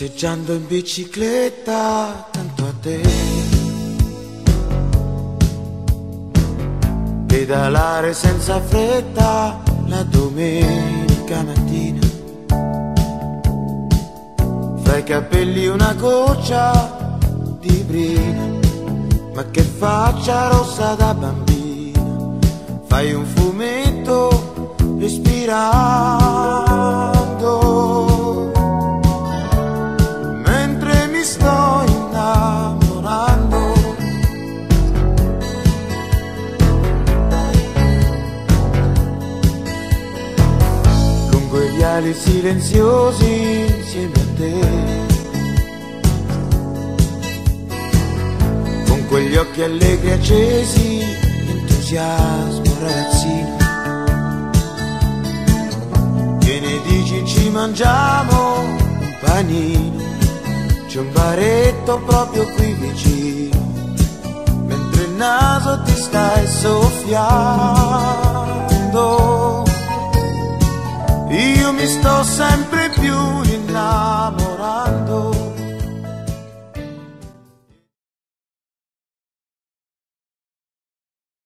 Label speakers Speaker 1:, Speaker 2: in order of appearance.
Speaker 1: Passeggiando in bicicletta tanto a te, pedalare senza fretta la domenica mattina, fra i capelli una goccia di brina, ma che faccia rossa da bambina, fai un fumetto respirando. Sto innamorando, lungo i viali silenziosi insieme a te, con quegli occhi allegri accesi, entusiasmo ragazzino, che ne dici ci mangiamo un panino. C'è un baretto proprio qui vicino, mentre il naso ti stai soffiando. Io mi sto sempre